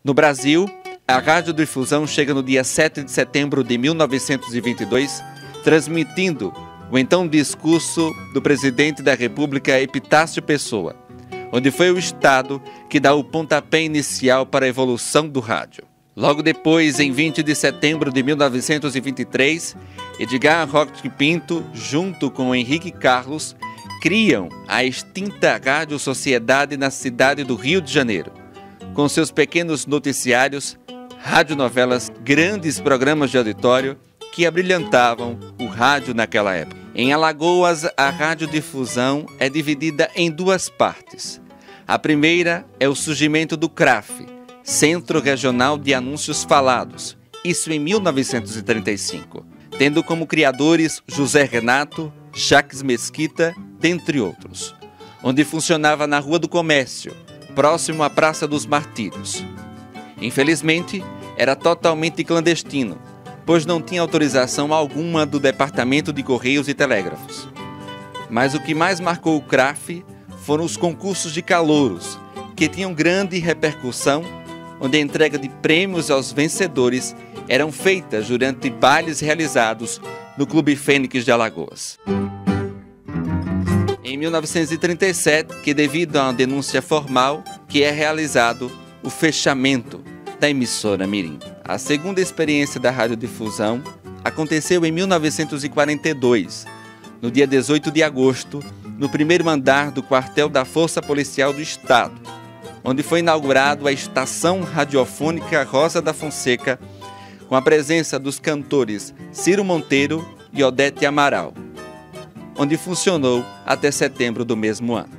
No Brasil, a radiodifusão chega no dia 7 de setembro de 1922, transmitindo o então discurso do presidente da República, Epitácio Pessoa, onde foi o Estado que dá o pontapé inicial para a evolução do rádio. Logo depois, em 20 de setembro de 1923, Edgar Roque Pinto, junto com Henrique Carlos, criam a extinta Rádio Sociedade na cidade do Rio de Janeiro, com seus pequenos noticiários, radionovelas, grandes programas de auditório que abrilhantavam o rádio naquela época. Em Alagoas, a radiodifusão é dividida em duas partes. A primeira é o surgimento do CRAF, Centro Regional de Anúncios Falados, isso em 1935, tendo como criadores José Renato, Jacques Mesquita, dentre outros, onde funcionava na Rua do Comércio, próximo à Praça dos Martírios. Infelizmente, era totalmente clandestino, pois não tinha autorização alguma do Departamento de Correios e Telégrafos. Mas o que mais marcou o CRAF foram os concursos de calouros, que tinham grande repercussão, onde a entrega de prêmios aos vencedores eram feitas durante bailes realizados no Clube Fênix de Alagoas. Em 1937, que devido a uma denúncia formal, que é realizado o fechamento da emissora Mirim. A segunda experiência da radiodifusão aconteceu em 1942, no dia 18 de agosto, no primeiro andar do quartel da Força Policial do Estado, onde foi inaugurado a Estação Radiofônica Rosa da Fonseca, com a presença dos cantores Ciro Monteiro e Odete Amaral, onde funcionou até setembro do mesmo ano.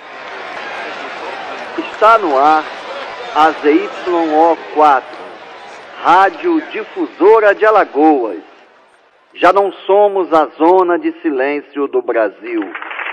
Está no ar a ZYO4, Rádio Difusora de Alagoas. Já não somos a zona de silêncio do Brasil.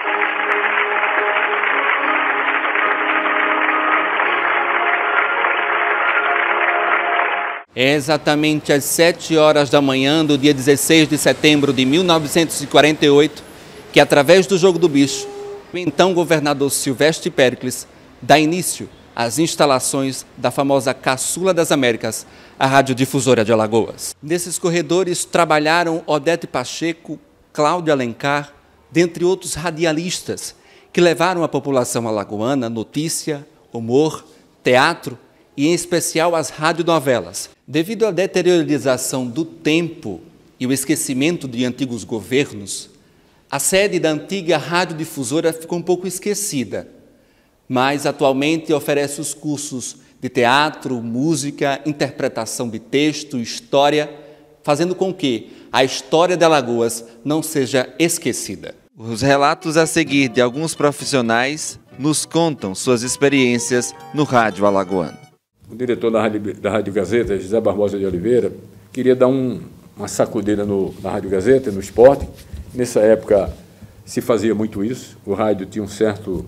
É exatamente às 7 horas da manhã do dia 16 de setembro de 1948 que, através do Jogo do Bicho, o então governador Silvestre Péricles dá início às instalações da famosa Caçula das Américas, a radiodifusora de Alagoas. Nesses corredores trabalharam Odete Pacheco, Cláudio Alencar, dentre outros radialistas que levaram à população alagoana notícia, humor, teatro e, em especial, as radionovelas. Devido à deteriorização do tempo e o esquecimento de antigos governos, a sede da antiga radiodifusora ficou um pouco esquecida, mas atualmente oferece os cursos de teatro, música, interpretação de texto, história, fazendo com que a história de Alagoas não seja esquecida. Os relatos a seguir de alguns profissionais nos contam suas experiências no rádio alagoano. O diretor da Rádio Gazeta, José Barbosa de Oliveira, queria dar uma sacudida na Rádio Gazeta, no esporte. Nessa época se fazia muito isso, o rádio tinha um certo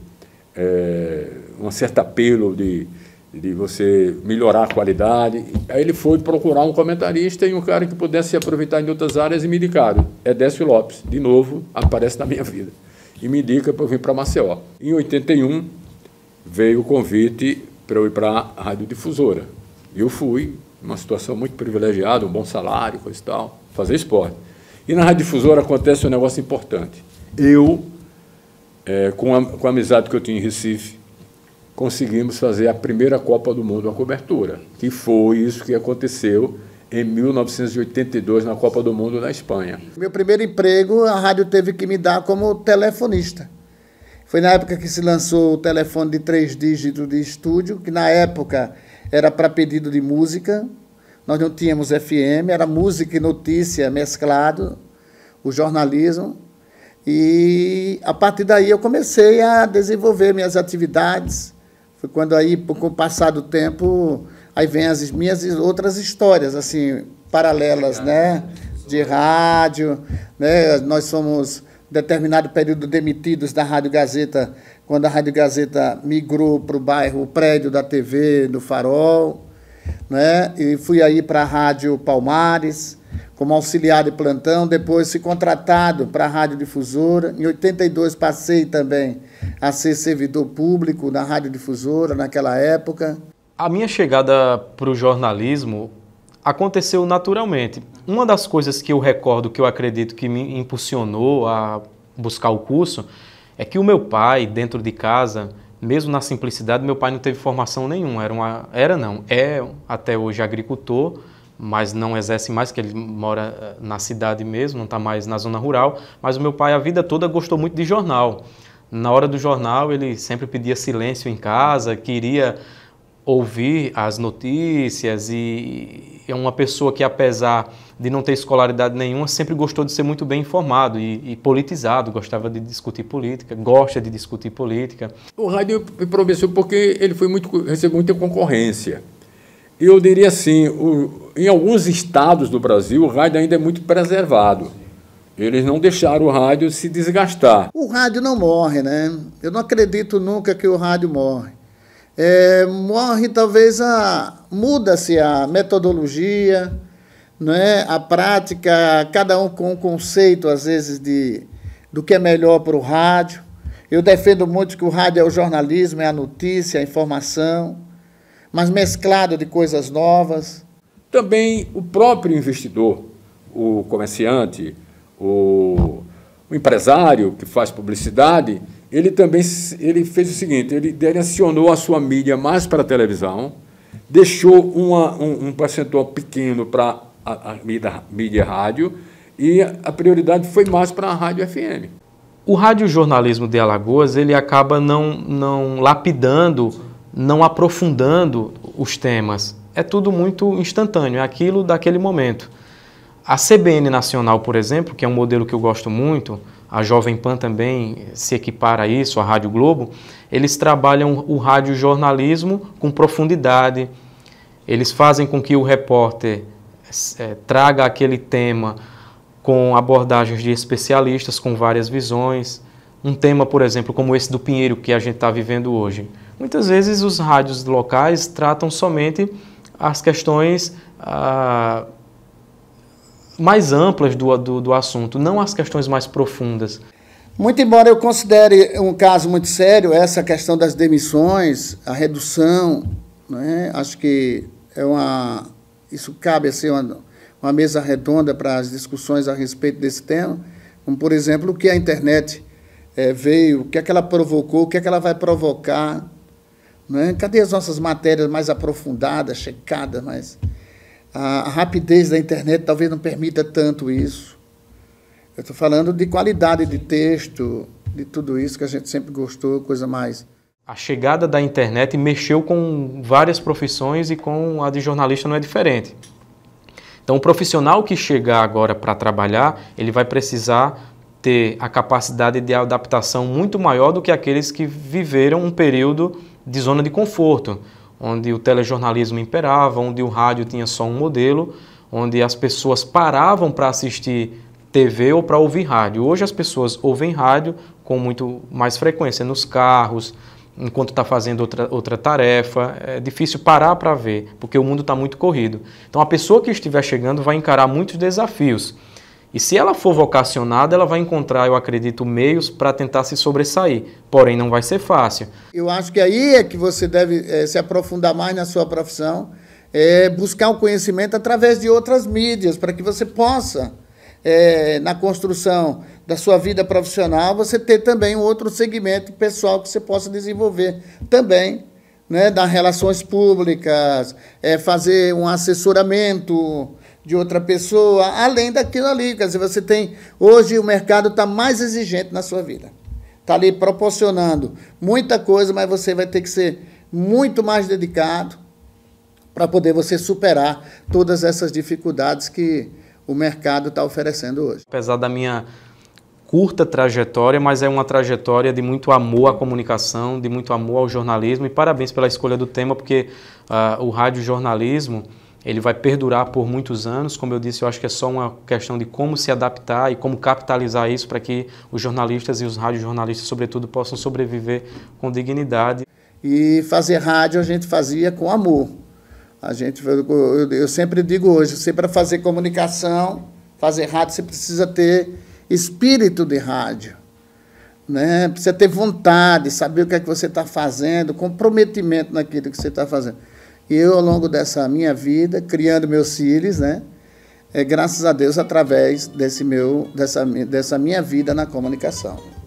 apelo de você melhorar a qualidade. Aí ele foi procurar um comentarista e um cara que pudesse se aproveitar em outras áreas e me indicaram. Décio Lopes, de novo, aparece na minha vida. E me indica para eu vir para Maceió. Em 81, veio o convite para eu ir para a radiodifusora. E eu fui, numa situação muito privilegiada, um bom salário, coisa e tal, fazer esporte. E na radiodifusora acontece um negócio importante. Eu, com a amizade que eu tinha em Recife, conseguimos fazer a primeira Copa do Mundo, a cobertura, que foi isso que aconteceu em 1982, na Copa do Mundo na Espanha. Meu primeiro emprego, a rádio teve que me dar como telefonista. Foi na época que se lançou o telefone de 3 dígitos de estúdio, que na época era para pedido de música. Nós não tínhamos FM, era música e notícia mesclado, o jornalismo. E a partir daí eu comecei a desenvolver minhas atividades. Foi quando aí, com o passar do tempo, aí vem as minhas outras histórias, assim, paralelas, né? De rádio, né? Nós fomos, determinado período, demitidos da Rádio Gazeta, quando a Rádio Gazeta migrou para o prédio da TV do Farol, né? E fui aí para a Rádio Palmares, como auxiliar de plantão, depois fui contratado para a radiodifusora. Em 82 passei também a ser servidor público na radiodifusora, naquela época. A minha chegada para o jornalismo aconteceu naturalmente. Uma das coisas que eu recordo, que eu acredito que me impulsionou a buscar o curso, é que o meu pai, dentro de casa, mesmo na simplicidade, meu pai não teve formação nenhuma. É até hoje agricultor, mas não exerce mais, porque ele mora na cidade mesmo, não está mais na zona rural. Mas o meu pai, a vida toda, gostou muito de jornal. Na hora do jornal, ele sempre pedia silêncio em casa, queria ouvir as notícias, e é uma pessoa que, apesar de não ter escolaridade nenhuma, sempre gostou de ser muito bem informado e politizado, gostava de discutir política, gosta de discutir política. O rádio me prometeu porque ele recebeu muita concorrência. E eu diria assim, em alguns estados do Brasil, o rádio ainda é muito preservado. Eles não deixaram o rádio se desgastar. O rádio não morre, né? Eu não acredito nunca que o rádio morre. Morre talvez muda-se a metodologia, né? A prática, cada um com um conceito, às vezes, do que é melhor para o rádio. Eu defendo muito que o rádio é o jornalismo, é a notícia, a informação, mas mesclado de coisas novas. Também o próprio investidor, o comerciante, o empresário que faz publicidade, ele fez o seguinte, ele direcionou a sua mídia mais para a televisão, deixou um percentual pequeno para a mídia rádio, e a prioridade foi mais para a rádio FM. O radiojornalismo de Alagoas, ele acaba não lapidando, não aprofundando os temas. É tudo muito instantâneo, é aquilo daquele momento. A CBN Nacional, por exemplo, que é um modelo que eu gosto muito, a Jovem Pan também se equipara a isso, a Rádio Globo, eles trabalham o radiojornalismo com profundidade, eles fazem com que o repórter traga aquele tema com abordagens de especialistas, com várias visões. Um tema, por exemplo, como esse do Pinheiro, que a gente está vivendo hoje. Muitas vezes os rádios locais tratam somente as questões mais amplas do assunto, não as questões mais profundas. Muito embora eu considere um caso muito sério essa questão das demissões, a redução, né? Acho que isso cabe a ser uma mesa redonda para as discussões a respeito desse tema, como, por exemplo, o que a internet veio, o que é que ela provocou, o que é que ela vai provocar, né? Cadê as nossas matérias mais aprofundadas, checadas, mas a rapidez da internet talvez não permita tanto isso. Eu estou falando de qualidade de texto, de tudo isso que a gente sempre gostou, coisa mais. A chegada da internet mexeu com várias profissões e com a de jornalista não é diferente. Então, o profissional que chegar agora para trabalhar, ele vai precisar ter a capacidade de adaptação muito maior do que aqueles que viveram um período de zona de conforto, onde o telejornalismo imperava, onde o rádio tinha só um modelo, onde as pessoas paravam para assistir TV ou para ouvir rádio. Hoje as pessoas ouvem rádio com muito mais frequência, nos carros, enquanto está fazendo outra tarefa. É difícil parar para ver, porque o mundo está muito corrido. Então a pessoa que estiver chegando vai encarar muitos desafios. E se ela for vocacionada, ela vai encontrar, eu acredito, meios para tentar se sobressair. Porém, não vai ser fácil. Eu acho que aí é que você deve se aprofundar mais na sua profissão, buscar o conhecimento através de outras mídias, para que você possa, na construção da sua vida profissional, você ter também um outro segmento pessoal que você possa desenvolver também, né, das relações públicas, fazer um assessoramento de outra pessoa, além daquilo ali. Quer dizer, você tem... Hoje o mercado está mais exigente na sua vida. Está ali proporcionando muita coisa, mas você vai ter que ser muito mais dedicado para poder você superar todas essas dificuldades que o mercado está oferecendo hoje. Apesar da minha curta trajetória, mas é uma trajetória de muito amor à comunicação, de muito amor ao jornalismo, e parabéns pela escolha do tema, porque o radiojornalismo ele vai perdurar por muitos anos. Como eu disse, eu acho que é só uma questão de como se adaptar e como capitalizar isso para que os jornalistas e os radiojornalistas, sobretudo, possam sobreviver com dignidade. E fazer rádio a gente fazia com amor. Eu sempre digo hoje, você para fazer comunicação, fazer rádio, você precisa ter espírito de rádio, né? Precisa ter vontade, saber o que é que você está fazendo, comprometimento naquilo que você está fazendo. E eu, ao longo dessa minha vida, criando meus filhos, né? Graças a Deus, através dessa minha vida na comunicação.